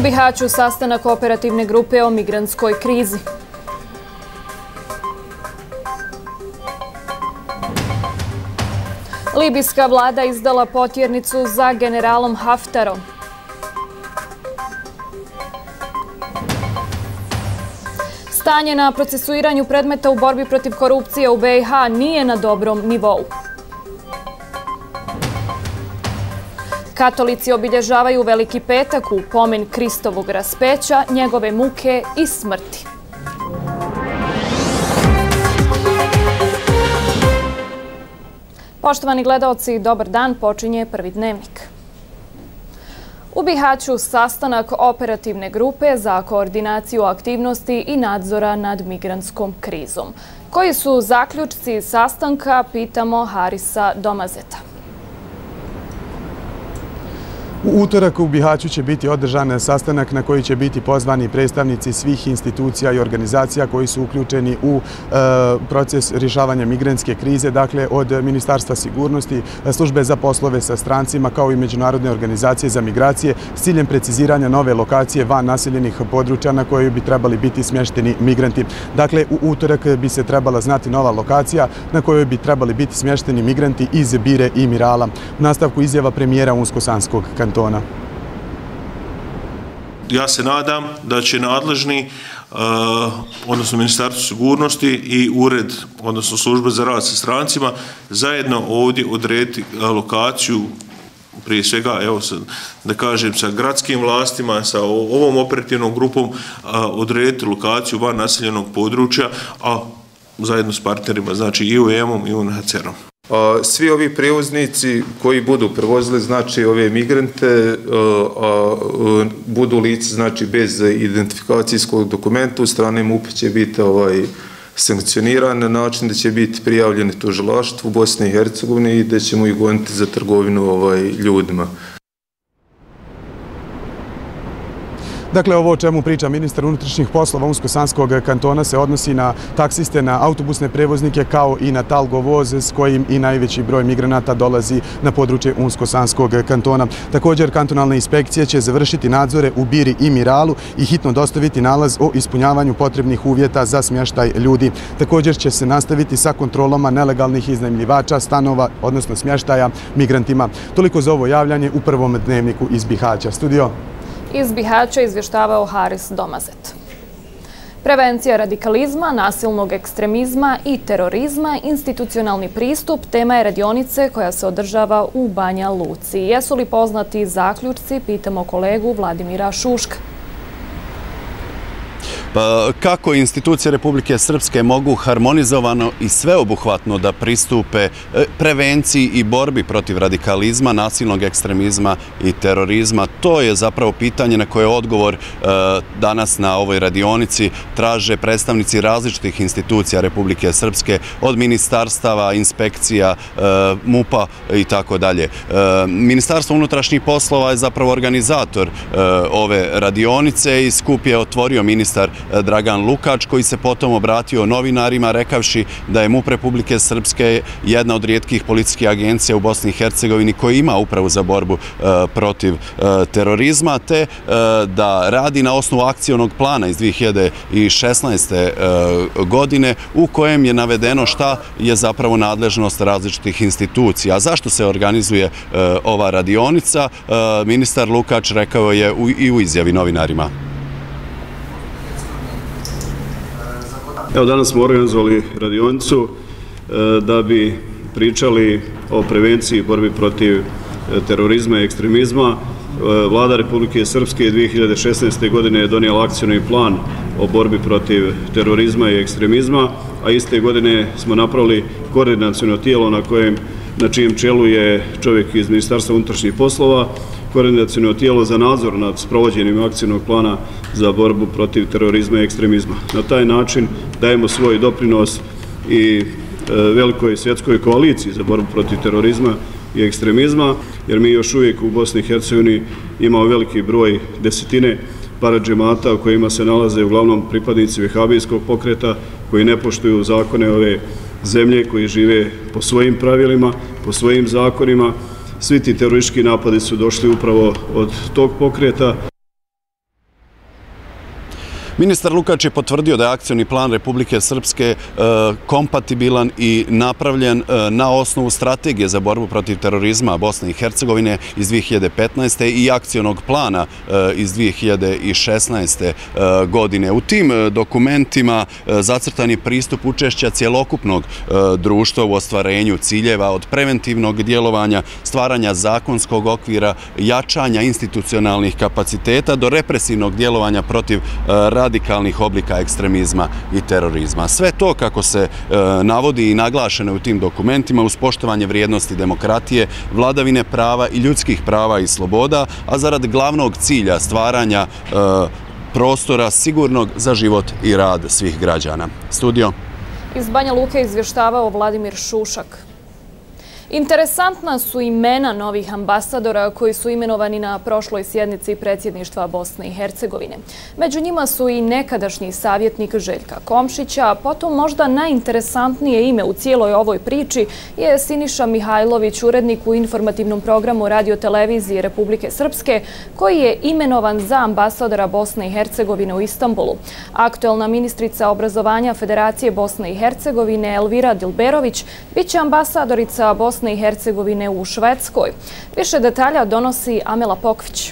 Bihaću sastanak operativne grupe o migrantskoj krizi. Libijska vlada izdala potjernicu za generalom Haftarom. Stanje na procesuiranju predmeta u borbi protiv korupcije u BiH nije na dobrom nivou. Katolici obilježavaju Veliki petak u pomen Kristovog raspeća, njegove muke i smrti. Poštovani gledaoci, dobar dan, počinje Prvi dnevnik. U Bihaću sastanak operativne grupe za koordinaciju aktivnosti i nadzora nad migrantskom krizom. Koji su zaključci sastanka, pitamo Harisa Domazeta. U utorak u Bihaću će biti održan sastanak na koji će biti pozvani predstavnici svih institucija i organizacija koji su uključeni u proces rješavanja migrantske krize, dakle od Ministarstva sigurnosti, službe za poslove sa strancima kao i međunarodne organizacije za migracije s ciljem preciziranja nove lokacije van naseljenih područja na kojoj bi trebali biti smješteni migranti. Dakle, u utorak bi se trebala znati nova lokacija na kojoj bi trebali biti smješteni migranti iz Bire i Mirala. U nastavku izjava premijera Unsko-Sanskog kantona. Ja se nadam da će nadležni, odnosno Ministarstvo sigurnosti i ured, odnosno služba za rad sa strancima, zajedno ovdje odrediti lokaciju, prije svega, evo da kažem, sa gradskim vlastima, sa ovom operativnom grupom, odrediti lokaciju van naseljenog područja, a zajedno s partnerima, znači i UN-om i UNHCR-om. Svi ovi prijevoznici koji budu prevozili, znači, ove migrante, budu lice, znači, bez identifikacijskog dokumenta, u strane MUP će biti sankcioniran na način da će biti prijavljeni tužilaštvu u Bosni i Hercegovini i da ćemo ih goniti za trgovinu ljudima. Dakle, ovo o čemu priča ministar unutrašnjih poslova Unsko-Sanskog kantona se odnosi na taksiste, na autobusne prevoznike kao i na Talgo voz s kojim i najveći broj migranata dolazi na područje Unsko-Sanskog kantona. Također, kantonalne inspekcije će završiti nadzore u Biri i Miralu i hitno dostaviti nalaz o ispunjavanju potrebnih uvjeta za smještaj ljudi. Također će se nastaviti sa kontrolama nelegalnih iznajmljivača stanova, odnosno smještaja migrantima. Toliko za ovo javljanje u Prvom dnevniku iz Bihaća. Studio. Iz Bihaća izvještavao Haris Domazet. Prevencija radikalizma, nasilnog ekstremizma i terorizma, institucionalni pristup, tema je radionice koja se održava u Banja Luci. Jesu li poznati zaključci, pitamo kolegu Vladimira Šuška. Kako institucije Republike Srpske mogu harmonizovano i sveobuhvatno da pristupe prevenciji i borbi protiv radikalizma, nasilnog ekstremizma i terorizma? To je zapravo pitanje na koje odgovor danas na ovoj radionici traže predstavnici različitih institucija Republike Srpske, od ministarstava, inspekcija, MUP-a i tako dalje. Ministarstvo unutrašnjih poslova je zapravo organizator ove radionice i skup je otvorio ministar Dragan Lukač, koji se potom obratio novinarima rekavši da je MUP Republike Srpske jedna od rijetkih policijskih agencija u Bosni i Hercegovini koja ima upravu za borbu protiv terorizma, te da radi na osnovu akcionog plana iz 2016. godine u kojem je navedeno šta je zapravo nadležnost različitih institucija. A zašto se organizuje ova radionica? Ministar Lukač rekao je i u izjavi novinarima. Evo, danas smo organizovali radionicu da bi pričali o prevenciji i borbi protiv terorizma i ekstremizma. Vlada Republike Srpske 2016. godine je donijela akcioni plan o borbi protiv terorizma i ekstremizma, a iste godine smo napravili koordinaciono tijelo na čijem čelu je čovjek iz Ministarstva unutrašnjih poslova, koordinaciono tijelo za nadzor nad sprovođenjem akcionog plana za borbu protiv terorizma i ekstremizma. Na taj način dajemo svoj doprinos i velikoj svjetskoj koaliciji za borbu protiv terorizma i ekstremizma, jer mi još uvijek u Bosni i Hercegovini imamo veliki broj, desetine paradžemata u kojima se nalaze uglavnom pripadnici vehabijskog pokreta koji ne poštuju zakone ove zemlje, koji žive po svojim pravilima, po svojim zakonima. Svi ti teroristički napadi su došli upravo od tog pokreta. Ministar Lukač je potvrdio da je akcioni plan Republike Srpske kompatibilan i napravljen na osnovu strategije za borbu protiv terorizma Bosne i Hercegovine iz 2015. i akcionog plana iz 2016. godine. U tim dokumentima zacrtan je pristup učešća cjelokupnog društva u ostvarenju ciljeva od preventivnog djelovanja, stvaranja zakonskog okvira, jačanja institucionalnih kapaciteta do represivnog djelovanja protiv radikalnih oblika ekstremizma i terorizma. Sve to, kako se navodi i naglašeno u tim dokumentima, uz poštovanje vrijednosti demokratije, vladavine prava i ljudskih prava i sloboda, a zarad glavnog cilja stvaranja prostora sigurnog za život i rad svih građana. Studio. Iz Banja Luke izvještavao Vladimir Šušak. Interesantna su imena novih ambasadora koji su imenovani na prošloj sjednici predsjedništva Bosne i Hercegovine. Među njima su i nekadašnji savjetnik Željka Komšića, a potom možda najinteresantnije ime u cijeloj ovoj priči je Siniša Mihajlović, urednik u informativnom programu radiotelevizije Republike Srpske, koji je imenovan za ambasadora Bosne i Hercegovine u Istanbulu. Aktuelna ministrica obrazovanja Federacije Bosne i Hercegovine Elvira Dilberović biće ambasadorica Bosne i Hercegovine u Švedskoj. Više detalja donosi Amela Pokvić.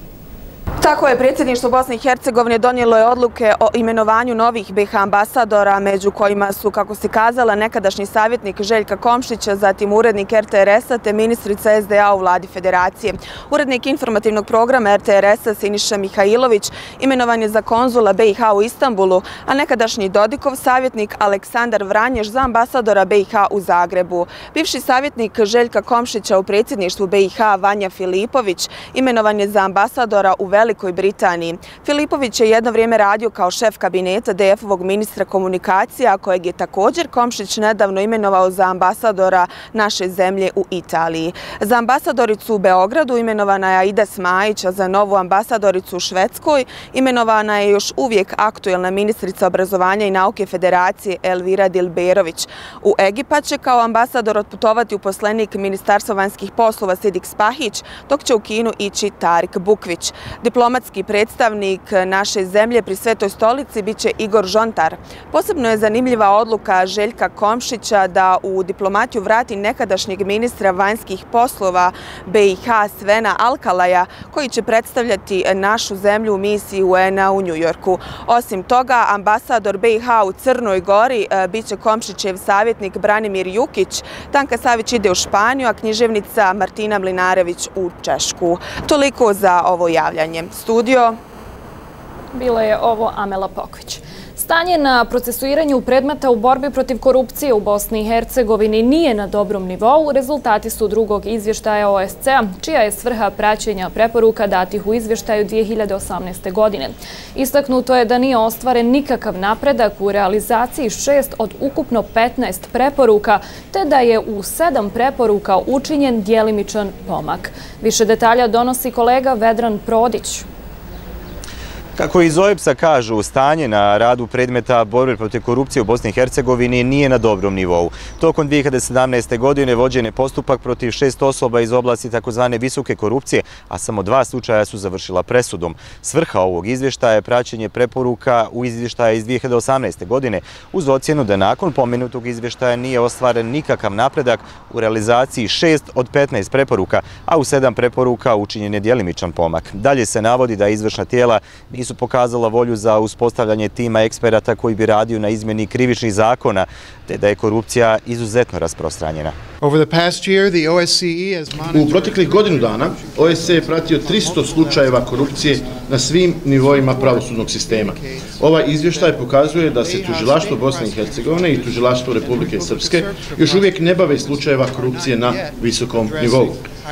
Tako je, predsjedništvo Bosne i Hercegovine donijelo je odluke o imenovanju novih BiH ambasadora, među kojima su, kako se kazala, nekadašnji savjetnik Željka Komšića, zatim urednik RTRS-a te ministrica SDA u vladi Federacije. Urednik informativnog programa RTRS-a Siniša Mihajlović imenovan je za konzula BiH u Istanbulu, a nekadašnji Dodikov savjetnik Aleksandar Vranješ za ambasadora BiH u Zagrebu. Bivši savjetnik Željka Komšića u predsjedništvu BiH Vanja Filipović imenovan je za ambasadora u Velikoj Britaniji. Filipović je jedno vrijeme radio kao šef kabineta DF-ovog ministra komunikacija, kojeg je također Komšić nedavno imenovao za ambasadora naše zemlje u Italiji. Za ambasadoricu u Beogradu imenovana je Aida Smajić, a za novu ambasadoricu u Švedskoj imenovana je još uvijek aktuelna ministrica obrazovanja i nauke Federacije Elvira Dilberović. U Egipat će kao ambasador otputovati uposlenik Ministarstva vanjskih poslova Sidik Spahić, dok će u Kinu ići Tarik Bukvić. Diplomatski predstavnik naše zemlje pri Svetoj stolici biće Igor Žontar. Posebno je zanimljiva odluka Željka Komšića da u diplomatiju vrati nekadašnjeg ministra vanjskih poslova BiH Svena Alkalaja, koji će predstavljati našu zemlju u misiji UN-a u Njujorku. Osim toga, ambasador BiH u Crnoj Gori biće Komšićev savjetnik Branimir Jukić. Tanka Savić ide u Španiju, a književnica Martina Mlinarević u Češku. Toliko za ovo javljanje. Studio. Bila je ovo Amela Pokvić. Stanje na procesuiranju predmeta u borbi protiv korupcije u Bosni i Hercegovini nije na dobrom nivou. Rezultati su drugog izvještaja OSCE-a, čija je svrha praćenja preporuka datih u izvještaju 2018. godine. Istaknuto je da nije ostvaren nikakav napredak u realizaciji 6 od ukupno 15 preporuka, te da je u 7 preporuka učinjen djelimičan pomak. Više detalja donosi kolega Vedran Prodić. Kako iz OEBS-a kažu, stanje na radu predmeta borbe protiv korupcije u Bosni i Hercegovini nije na dobrom nivou. Tokom 2017. godine vođen je postupak protiv 6 osoba iz oblasti takozvane visoke korupcije, a samo 2 slučaja su završila presudom. Svrha ovog izvještaja je praćenje preporuka u izvještaja iz 2018. godine, uz ocjenu da nakon pomenutog izvještaja nije ostvaren nikakav napredak u realizaciji 6 od 15 preporuka, a u 7 preporuka učinjen je djelimičan pomak. Dalje se navodi da izvršna tijela nisu pokazala volju za uspostavljanje tima eksperata koji bi radio na izmjeni krivičnih zakona, te da je korupcija izuzetno rasprostranjena. U proteklih godinu dana OSCE je pratio 300 slučajeva korupcije na svim nivoima pravosudnog sistema. Ovaj izvještaj pokazuje da se tužilaštvo Bosne i Hercegovine i tužilaštvo Republike Srpske još uvijek ne bave slučajeva korupcije na visokom nivou.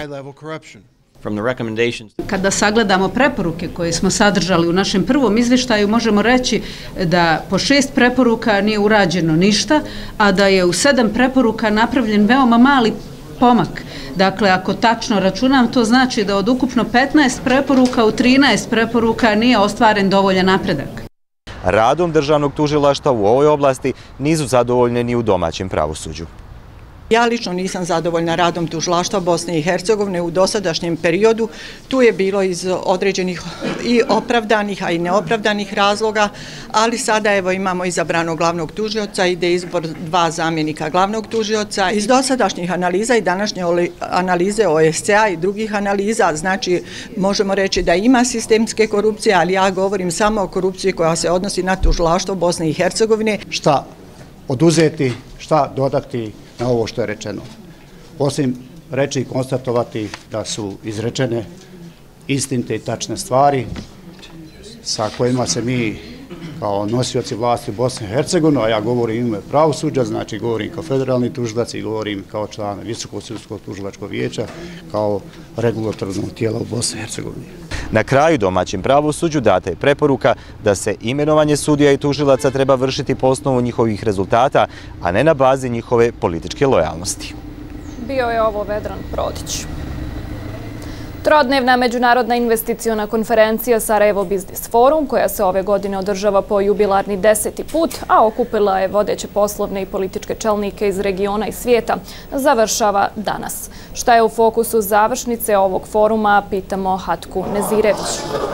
Kada sagledamo preporuke koje smo sadržali u našem prvom izvještaju, možemo reći da po 6 preporuka nije urađeno ništa, a da je u 7 preporuka napravljen veoma mali pomak. Dakle, ako tačno računam, to znači da od ukupno 15 preporuka u 13 preporuka nije ostvaren dovoljan napredak. Radom državnog tužilaštva u ovoj oblasti nisu zadovoljni ni u domaćem pravosuđu. Ja lično nisam zadovoljna radom tužilaštva Bosne i Hercegovine u dosadašnjem periodu. Tu je bilo iz određenih i opravdanih, a i neopravdanih razloga, ali sada evo imamo izabranog glavnog tužioca, ide izbor 2 zamjenika glavnog tužioca. Iz dosadašnjih analiza i današnje analize OSCE-a i drugih analiza, znači možemo reći da ima sistemske korupcije, ali ja govorim samo o korupciji koja se odnosi na tužilaštvo Bosne i Hercegovine. Šta oduzeti, šta dodati na ovo što je rečeno. Osim reći i konstatovati da su izrečene istinite i tačne stvari sa kojima se mi kao nosioci vlasti u Bosni i Hercegovini, a ja govorim ime pravosuđa, znači govorim kao federalni tužilac i govorim kao član Visokog sudskog tužilačkog vijeća, kao regulatornog tijela u Bosni i Hercegovini. Na kraju domaćem pravosuđu data je preporuka da se imenovanje sudija i tužilaca treba vršiti po osnovu njihovih rezultata, a ne na bazi njihove političke lojalnosti. Bio je ovo Vedran Prodić. Trodnevna međunarodna investiciona konferencija Sarajevo Biznis Forum, koja se ove godine održava po jubilarni 10. put, a okupila je vodeće poslovne i političke čelnike iz regiona i svijeta, završava danas. Šta je u fokusu završnice ovog foruma, pitamo Hatku Nezirević.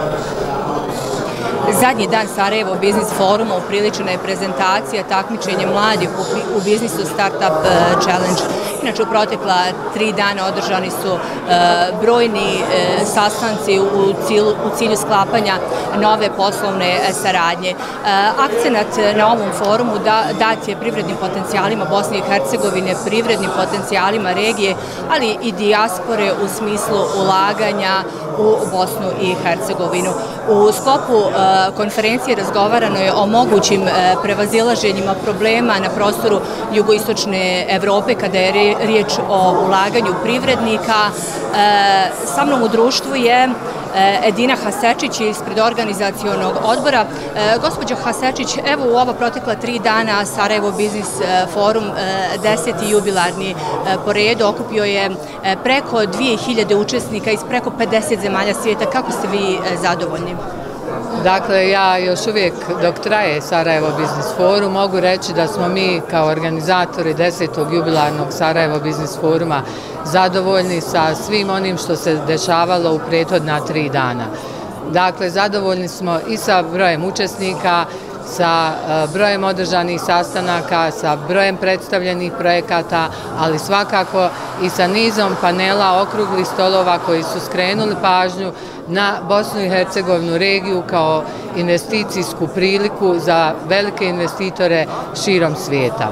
Zadnji dan Sarajevo Biznis Foruma upriličena je prezentacija takmičenja mladih u biznisu Startup Challenge. Inače, u protekla 3 dana održani su brojni sastanci u cilju sklapanja nove poslovne saradnje. Akcenat na ovom forumu dat je privrednim potencijalima Bosne i Hercegovine, privrednim potencijalima regije, ali i dijaspore u smislu ulaganja u Bosnu i Hercegovinu. U sklopu konferencije razgovarano je o mogućim prevazilaženjima problema na prostoru jugoistočne Evrope kada je riječ o ulaganju privrednika. Sa mnom u društvu je Edina Hasečić ispred organizacionog odbora. Gospođo Hasečić, evo u ova protekla 3 dana Sarajevo Biznis Forum, 10. jubilarni po redu, okupio je preko 2000 učesnika iz preko 50 zemalja svijeta. Kako ste vi zadovoljni? Dakle, ja još uvijek dok traje Sarajevo Biznis Forum mogu reći da smo mi kao organizatori 10. jubilarnog Sarajevo Biznis Foruma zadovoljni sa svim onim što se dešavalo u prethodna 3 dana. Dakle, zadovoljni smo i sa brojem učesnika, sa brojem održanih sastanaka, sa brojem predstavljenih projekata, ali svakako i sa nizom panela, okruglih stolova koji su skrenuli pažnju na Bosnu i Hercegovinu regiju kao investicijsku priliku za velike investitore širom svijeta.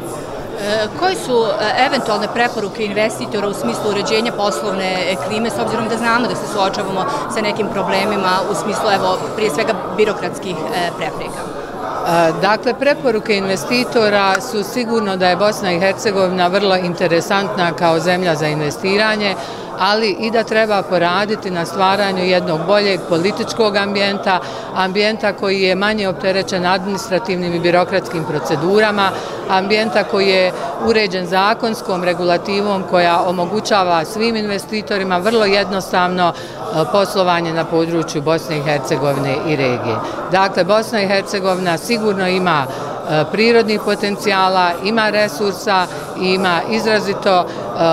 Koje su eventualne preporuke investitora u smislu uređenja poslovne klime, s obzirom da znamo da se suočavamo sa nekim problemima u smislu, evo, prije svega birokratskih prepreka? Dakle, preporuke investitora su sigurno da je Bosna i Hercegovina vrlo interesantna kao zemlja za investiranje, ali i da treba poraditi na stvaranju jednog boljeg političkog ambijenta koji je manje opterećen administrativnim i birokratskim procedurama, ambijenta koji je uređen zakonskom regulativom koja omogućava svim investitorima vrlo jednostavno poslovanje na području Bosne i Hercegovine i regije. Dakle, Bosna i Hercegovina sigurno ima prirodnih potencijala, ima resursa i ima izrazito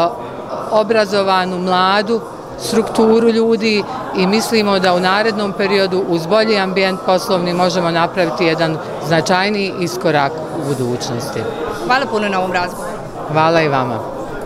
obrazovanu mladu strukturu ljudi i mislimo da u narednom periodu uz bolji ambijent poslovni možemo napraviti jedan značajniji iskorak u budućnosti. Hvala puno na ovom razgovoru. Hvala i vama.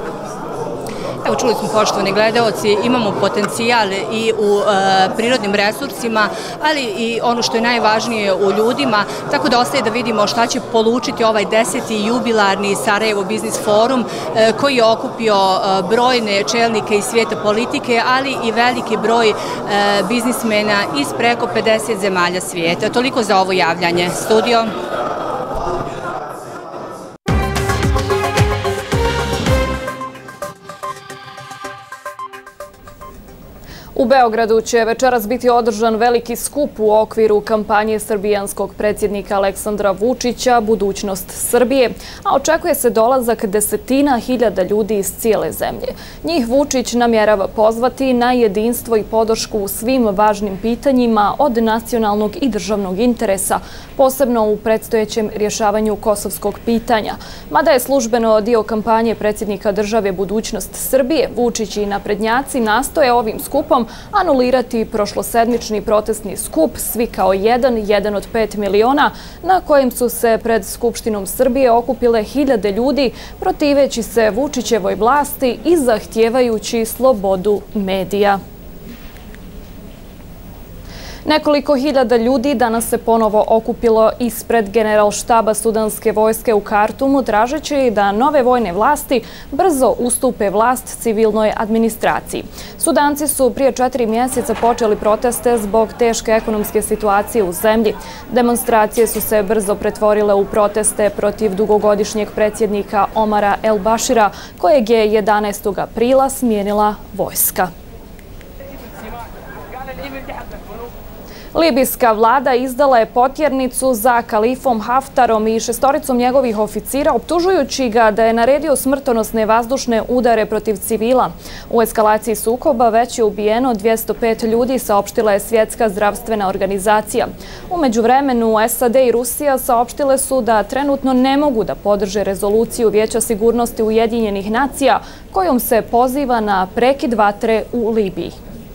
Evo, čuli smo, poštovani gledaoci, imamo potencijal i u prirodnim resursima, ali i ono što je najvažnije u ljudima, tako da ostaje da vidimo šta će polučiti ovaj 10. jubilarni Sarajevo Biznis Forum koji je okupio brojne čelnike iz svijeta politike, ali i veliki broj biznismena iz preko 50 zemalja svijeta. Toliko za ovo javljanje. Studio. U Beogradu će večeras biti održan veliki skup u okviru kampanje srbijanskog predsjednika Aleksandra Vučića Budućnost Srbije, a očekuje se dolazak desetina hiljada ljudi iz cijele zemlje. Njih Vučić namjerava pozvati na jedinstvo i podršku u svim važnim pitanjima od nacionalnog i državnog interesa, posebno u predstojećem rješavanju kosovskog pitanja. Mada je službeno dio kampanje predsjednika države Budućnost Srbije, Vučić i naprednjaci nastoje ovim skupom anulirati prošlosedmični protestni skup Svi kao jedan od 5 miliona, na kojem su se pred Skupštinom Srbije okupile hiljade ljudi protiveći se Vučićevoj vlasti i zahtijevajući slobodu medija. Nekoliko hiljada ljudi danas se ponovo okupilo ispred Generalštaba sudanske vojske u Kartumu, tražeći da nove vojne vlasti brzo ustupe vlast civilnoj administraciji. Sudanci su prije 4 mjeseca počeli proteste zbog teške ekonomske situacije u zemlji. Demonstracije su se brzo pretvorile u proteste protiv dugogodišnjeg predsjednika Omara El Bašira, kojeg je 11. aprila smijenila vojska. Libijska vlada izdala je potjernicu za Kalifom Haftarom i 6 njegovih oficira, optužujući ga da je naredio smrtonosne vazdušne udare protiv civila. U eskalaciji sukoba već je ubijeno 205 ljudi, saopštila je Svjetska zdravstvena organizacija. U međuvremenu SAD i Rusija saopštile su da trenutno ne mogu da podrže rezoluciju Vijeća sigurnosti Ujedinjenih nacija kojom se poziva na prekid vatre u Libiji.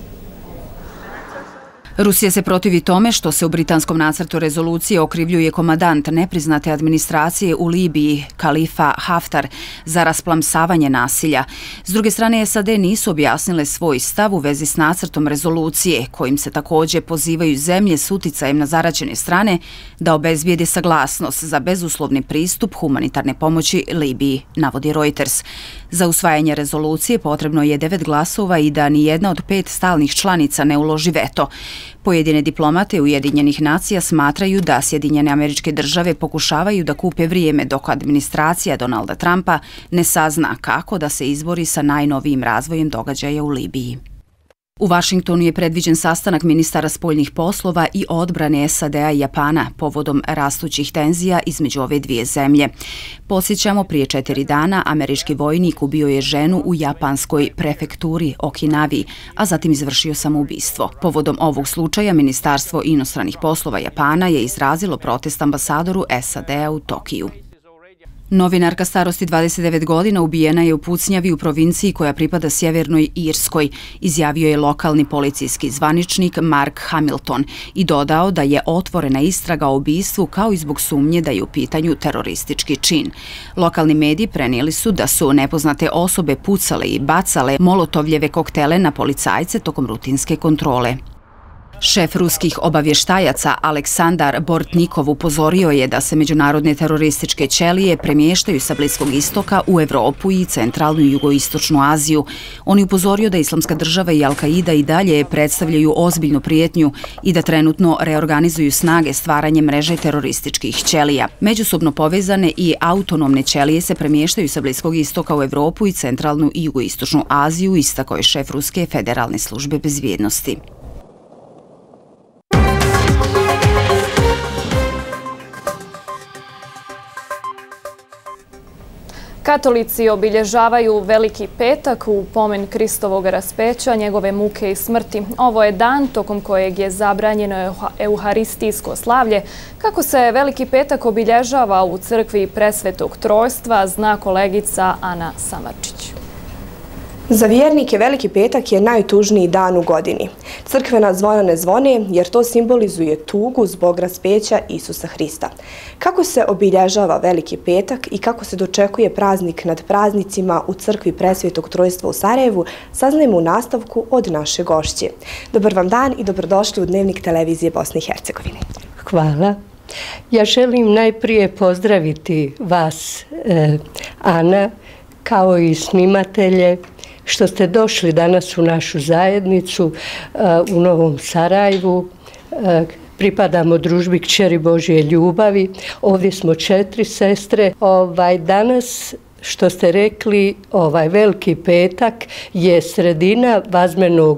Rusija se protivi tome što se u britanskom nacrtu rezolucije okrivljuje komandant nepriznate administracije u Libiji, Kalifa Haftar, za rasplamsavanje nasilja. S druge strane, SAD nisu objasnile svoj stav u vezi s nacrtom rezolucije, kojim se također pozivaju zemlje s uticajem na zaraćene strane da obezbijede saglasnost za bezuslovni pristup humanitarne pomoći Libiji, navodi Reuters. Za usvajanje rezolucije potrebno je 9 glasova i da ni jedna od 5 stalnih članica ne uloži veto. Pojedine diplomate Ujedinjenih nacija smatraju da Sjedinjene Američke Države pokušavaju da kupe vrijeme dok administracija Donalda Trumpa ne sazna kako da se izbori sa najnovijim razvojem događaja u Libiji. U Vašingtonu je predviđen sastanak ministara spoljnih poslova i odbrane SAD-a i Japana povodom rastućih tenzija između ove dvije zemlje. Podsjećamo, prije 4 dana američki vojnik ubio je ženu u japanskoj prefekturi Okinavi, a zatim izvršio samoubistvo. Povodom ovog slučaja Ministarstvo inostranih poslova Japana je izrazilo protest ambasadoru SAD-a u Tokiju. Novinarka starosti 29 godina ubijena je u pucnjavi u provinciji koja pripada Sjevernoj Irskoj, izjavio je lokalni policijski zvaničnik Mark Hamilton i dodao da je otvorena istraga o ubistvu kao i zbog sumnje da je u pitanju teroristički čin. Lokalni mediji prenijeli su da su nepoznate osobe pucale i bacale molotovljeve koktele na policajce tokom rutinske kontrole. Šef ruskih obavještajaca Aleksandar Bortnikov upozorio je da se međunarodne terorističke ćelije premještaju sa Bliskog istoka u Evropu i centralnu i jugoistočnu Aziju. On je upozorio da Islamska država i Al-Qaida i dalje predstavljaju ozbiljnu prijetnju i da trenutno reorganizuju snage stvaranje mreže terorističkih ćelija. Međusobno povezane i autonomne ćelije se premještaju sa Bliskog istoka u Evropu i centralnu i jugoistočnu Aziju, istakao je šef Ruske federalne službe bezbjednosti. Katolici obilježavaju Veliki petak u pomen Kristovog raspeća, njegove muke i smrti. Ovo je dan tokom kojeg je zabranjeno euharistijsko slavlje. Kako se Veliki petak obilježava u crkvi Presvetog Trojstva, zna kolegica Ana Samarčić. Za vjernike Veliki petak je najtužniji dan u godini. Crkvena zvona ne zvone jer to simbolizuje tugu zbog raspeća Isusa Hrista. Kako se obilježava Veliki petak i kako se dočekuje praznik nad praznicima u crkvi Presvetog Trojstva u Sarajevu, saznajemo u nastavku od naše gošće. Dobar vam dan i dobrodošli u Dnevnik televizije Bosne i Hercegovine. Hvala. Ja želim najprije pozdraviti vas, Ana, kao i snimatelje, što ste došli danas u našu zajednicu u Novom Sarajevu. Pripadamo družbi Kćeri Božje ljubavi. Ovdje smo 4 sestre. Danas, što ste rekli, Veliki petak je sredina vazmenog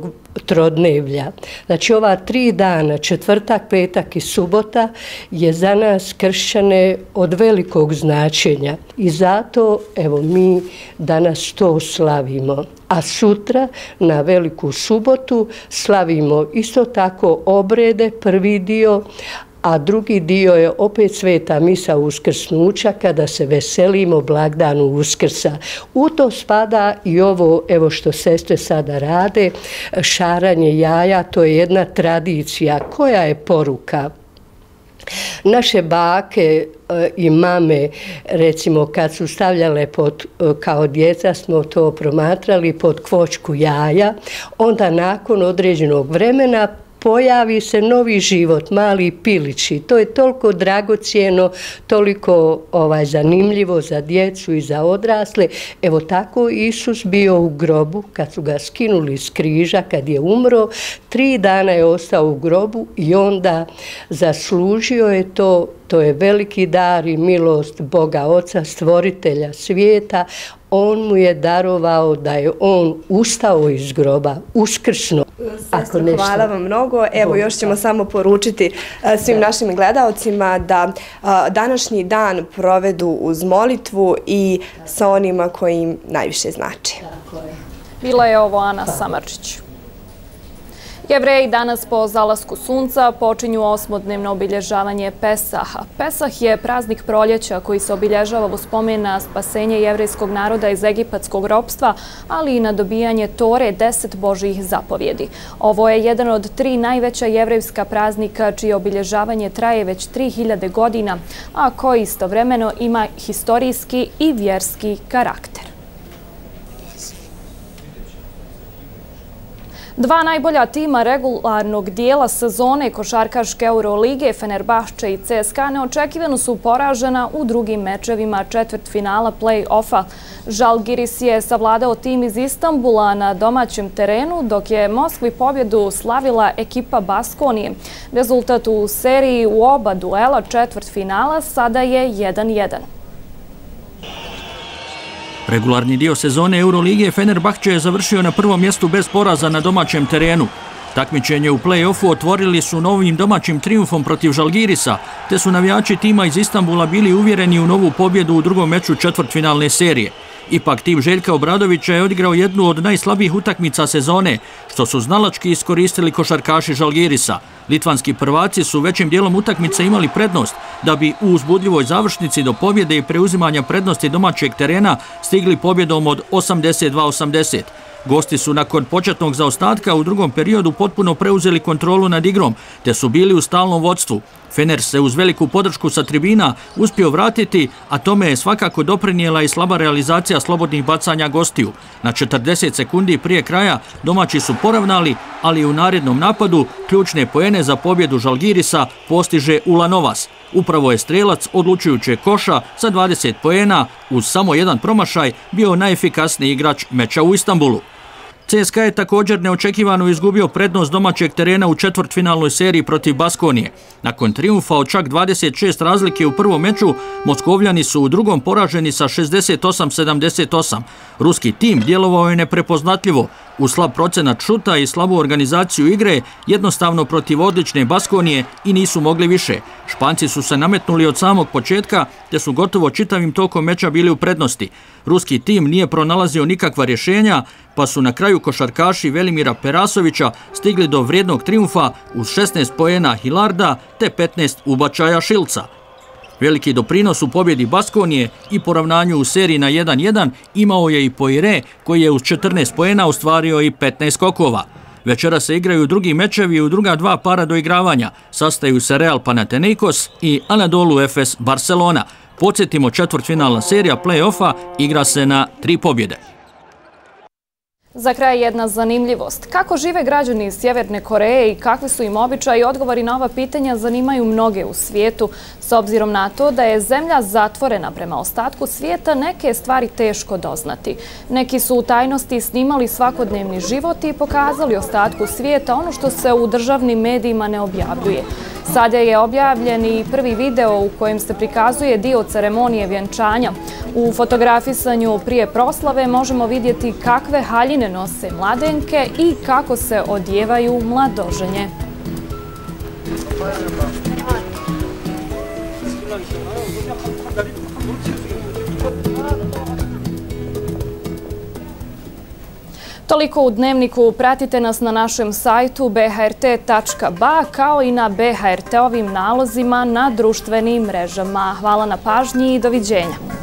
trodnevlja. Znači ova 3 dana, četvrtak, petak i subota, je za nas kršćane od velikog značenja i zato evo mi danas to slavimo. A sutra na Veliku subotu slavimo isto tako obrede, prvi dio, a drugi dio je opet sveta misa uskrsnuća kada se veselimo blagdanu Uskrsa. U to spada i ovo, evo što sestre sada rade, šaranje jaja, to je jedna tradicija. Koja je poruka? Naše bake i mame, recimo kad su stavljale kao djeca smo to promatrali pod kvočku jaja, onda nakon određenog vremena pojavi se novi život, mali pilići. To je toliko dragocijeno, toliko zanimljivo za djecu i za odrasle. Evo tako Isus bio u grobu, kad su ga skinuli s križa, kad je umro, 3 dana je ostao u grobu i onda zaslužio je to. To je veliki dar i milost Boga Oca, stvoritelja svijeta. On mu je darovao da je on ustao iz groba, uskrsno. Sestra, hvala vam mnogo. Evo još ćemo samo poručiti svim našim gledaocima da današnji dan provedu uz molitvu i sa onima koji im najviše znači. Bila je ovo Ana Samarčić. Jevreji danas po zalasku sunca počinju 8-dnevno obilježavanje Pesaha. Pesah je praznik proljeća koji se obilježava u spomen na spasenje jevrejskog naroda iz egipatskog ropstva, ali i na dobijanje Tore 10 Božjih zapovjedi. Ovo je jedan od 3 najveća jevrejska praznika čije obilježavanje traje već 3000 godina, a koji istovremeno ima historijski i vjerski karakter. 2 najbolja tima regularnog dijela sezone košarkaške Eurolige, Fenerbahče i CSKA, neočekivano su poražena u drugim mečevima četvrtfinala play-offa. Žalgiris je savladao tim iz Istanbula na domaćem terenu, dok je Moskvi pobjedu slavila ekipa Baskonije. Rezultat u seriji u oba duela četvrtfinala sada je 1:1. Regularni dio sezone Eurolige Fenerbahče je završio na prvom mjestu bez poraza na domaćem terenu. Takmičenje u play-offu otvorili su novim domaćim trijumfom protiv Žalgirisa, te su navijači tima iz Istanbula bili uvjereni u novu pobjedu u drugom meču četvrtfinalne serije. Ipak tim Željka Obradovića je odigrao jednu od najslabijih utakmica sezone, što su znalački iskoristili košarkaši Žalgirisa. Litvanski prvaci su većim dijelom utakmice imali prednost, da bi u uzbudljivoj završnici do pobjede i preuzimanja prednosti domaćeg terena stigli pobjedom od 82-80. Gosti su nakon početnog zaostatka u drugom periodu potpuno preuzeli kontrolu nad igrom, te su bili u stalnom vodstvu. Fener se uz veliku podršku sa tribina uspio vratiti, a tome je svakako doprinijela i slaba realizacija slobodnih bacanja gostiju. Na 40 sekundi prije kraja domaći su poravnali, ali u narednom napadu ključne poene za pobjedu Žalgirisa postiže Ulanovas. Upravo je strelac odlučujućeg koša sa 20 poena uz samo jedan promašaj bio najefikasniji igrač meča u Istanbulu. CSKA je također neočekivano izgubio prednost domaćeg terena u četvrtfinalnoj seriji protiv Baskonije. Nakon trijumfa od čak 26 razlike u prvom meču, Moskovljani su u drugom poraženi sa 68-78. Ruski tim djelovao je neprepoznatljivo, uz slab procenat šuta i slabu organizaciju igre, jednostavno protiv odlične Baskonije i nisu mogli više. Španci su se nametnuli od samog početka, te su gotovo čitavim tokom meča bili u prednosti. Ruski tim nije pronalazio nikakva rješenja, pa su na kraju košarkaši Velimira Perasovića stigli do vrijednog trijumfa uz 16 poena Hilarda te 15 ubačaja Šilca. Veliki doprinos u pobjedi Baskonije i poravnanju u seriji na 1:1 imao je i Poire, koji je uz 14 poena ostvario i 15 skokova. Večera se igraju drugi mečevi u druga 2 para doigravanja. Sastaju se Real Panathinaikos i Anadolu Efes Barcelona. Podsjetimo, četvrtfinalna serija play-offa igra se na 3 pobjede. Za kraj jedna zanimljivost. Kako žive građani iz Sjeverne Koreje i kakvi su im običaji? Odgovori na ova pitanja zanimaju mnoge u svijetu. S obzirom na to da je zemlja zatvorena prema ostatku svijeta, neke stvari teško doznati. Neki su u tajnosti snimali svakodnevni život i pokazali ostatku svijeta ono što se u državnim medijima ne objavljuje. Sada je objavljen i prvi video u kojem se prikazuje dio ceremonije vjenčanja. U fotografisanju prije proslave možemo vidjeti kakve haljine nose mladenke i kako se odjevaju mladoženje. Toliko u Dnevniku. Pratite nas na našem sajtu bhrt.ba kao i na BHRT-ovim nalozima na društvenim mrežama. Hvala na pažnji i doviđenja.